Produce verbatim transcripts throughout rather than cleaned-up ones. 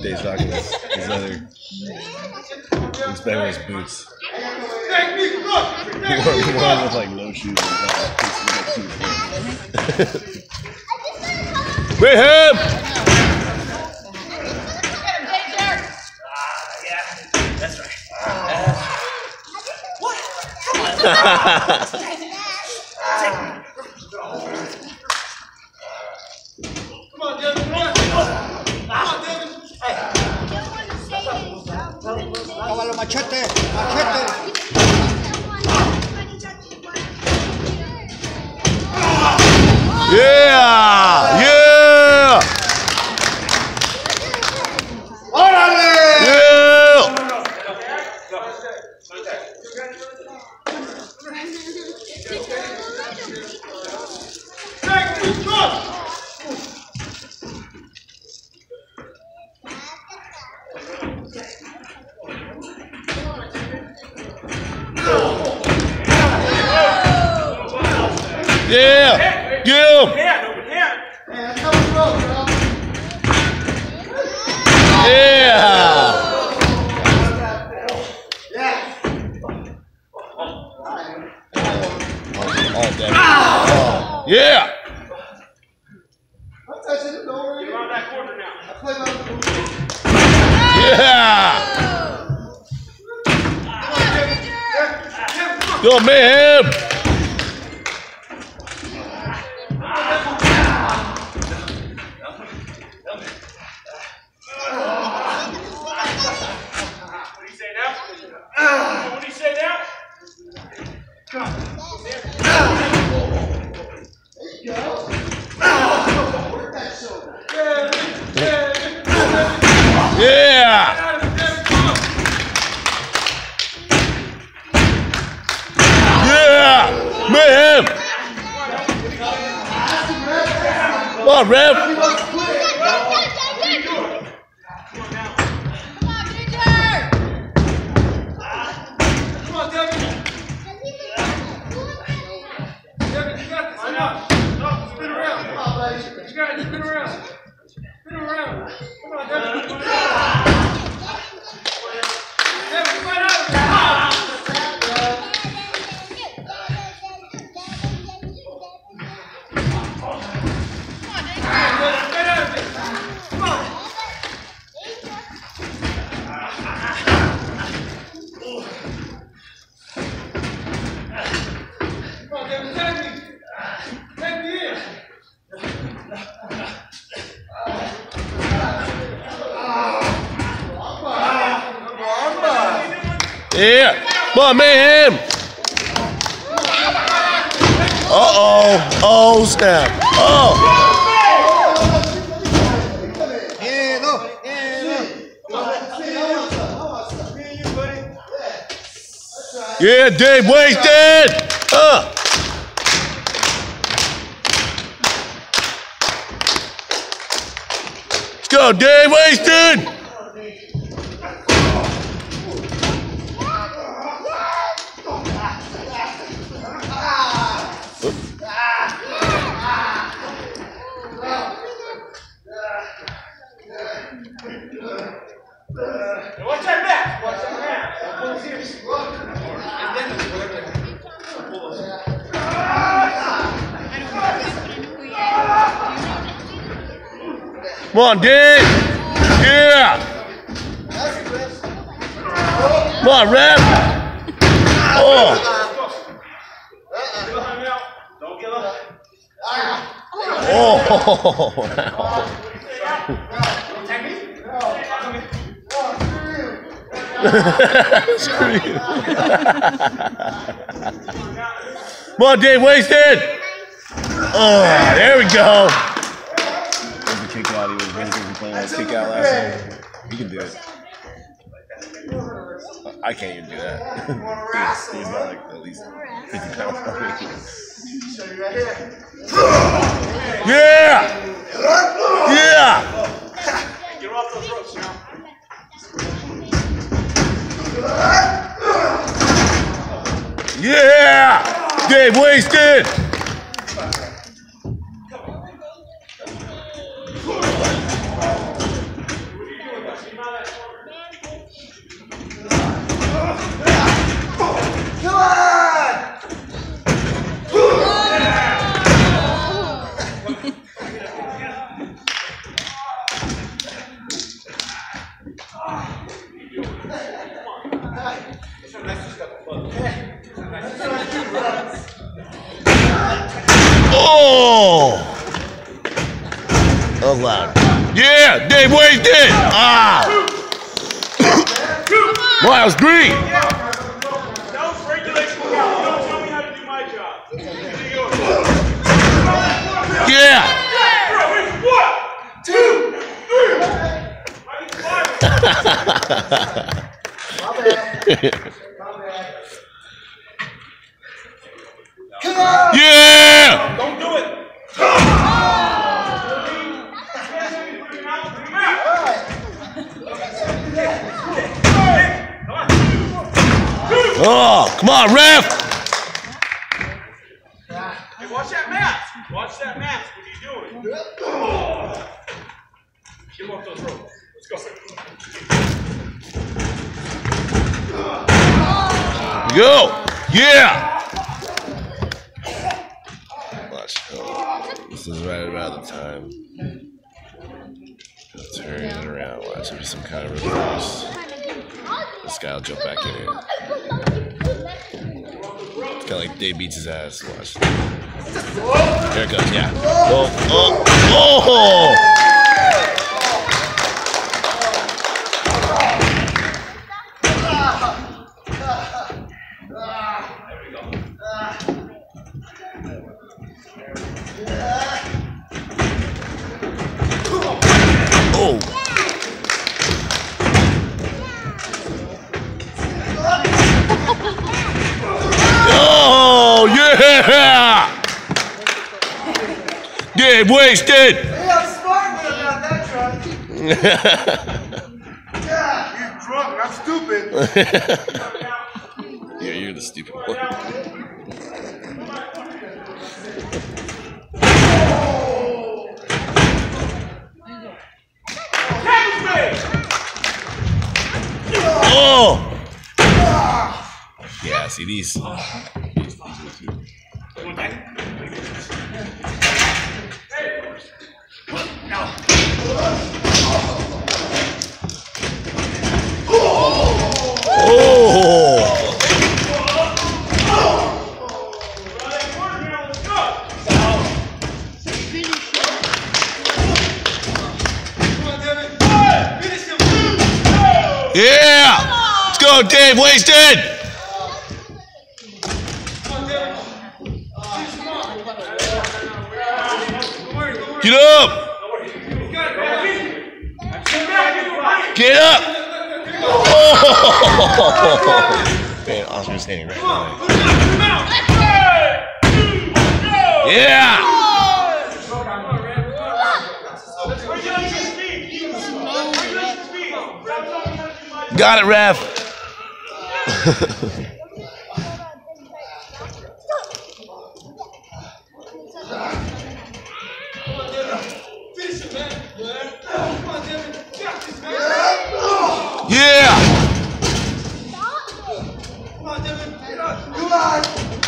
Dave's rocking his, his other. He's better his boots. One with like no shoes. Wait, him! That's right. What? Come on, Devin. Come on, Devin. Cómalo, machete, machete. Yeah! Yeah! ¡Órale! Yeah! Yeah! Get him! Yeah! Oh, damn. Oh. Yeah! Yeah! Go, man! What do you say now? Come on. Yeah! Yeah! Mayhem! Come on, Rev! Yeah! Come on, Mayhem! Uh-oh! Oh, snap! Oh! Yeah, Dave, wasted! Uh! Let's go, Dave, wasted! Watch that back! Watch that back! Come on, Dave! Yeah! Come on, Rev! Oh! Don't give up. Oh! Screw you. Come on, Dave, wasted! Oh, there we go! There's the kick out. He was basically playing that kick out last time. He can do it. I can't even do that. he's, he's got like at least fifty pounds on me. Yeah! Yeah! Get off those ropes now. Yeah! Dave wasted! Oh! That was loud. Yeah, Dave wasted. Ah! Miles Green. That was regulation. You don't tell me how to do my job. Yeah. One, two, three. Yeah. Don't do it. Oh, come on, ref. Hey, watch that mask. Watch that mask. What are you doing? Get him off those ropes. Let's go. Go. Yeah. Watch. Oh, this is right about the time. Turn it around. Watch. There'll be some kind of reverse. This guy will jump back in here. It's kind of like Dave beats his ass. Watch. There it goes. Yeah. Oh. Oh. Oh. Oh. Oh, yeah! Dave wasted! Hey, I'm smart when I'm not that drunk. Yeah, he's drunk. I'm stupid. Yeah, you're the stupid one. Oh! Yeah, see these. Yeah! Let's go, Dave. Wasted! Get up! Get up! Oh! Man, Oscar's standing right now. Yeah! Got it, ref. Yeah. Come on, Devin. Get up. Come on.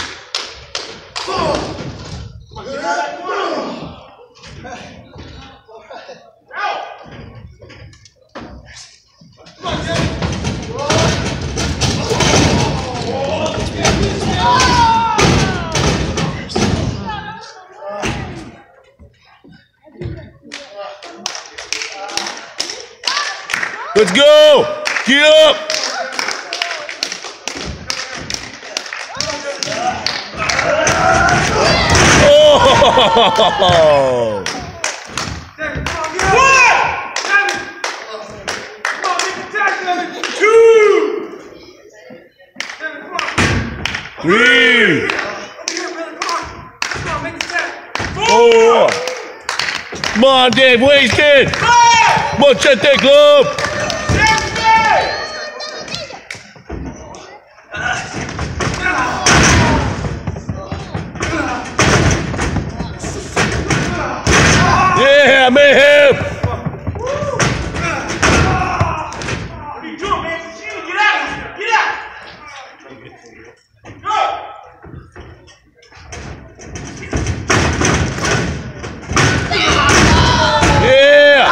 Let's go! Get up! Oh! Three! Four! Come on, Dave, wasted! Machete Club! Yeah, mayhem! What are you doing, man? Get out of here! Get out! Go! Yeah!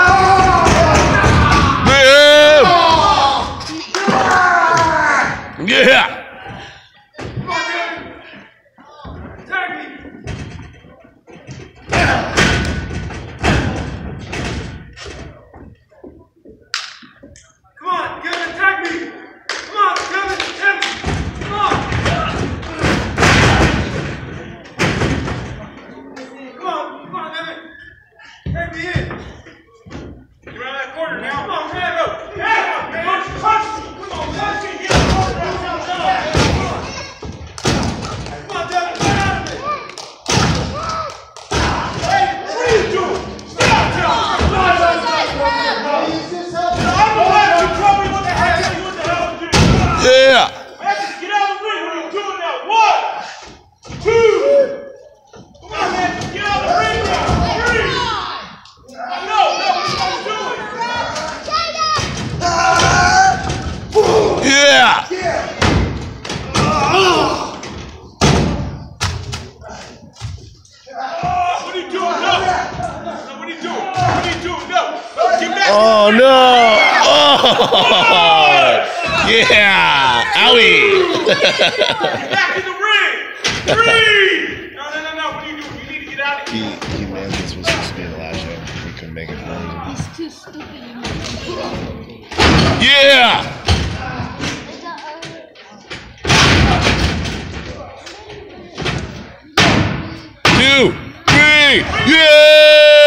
Mayhem! Yeah! Come on, Devin! Tag me! Oh no! Oh! Yeah! Owie! Back in the ring! Three! No, no, no, no. What are you doing? You need to get out of He, here. he managed this was supposed to be the last show. He couldn't make it for some reason. He's too stupid. Yeah! Two, three, yeah!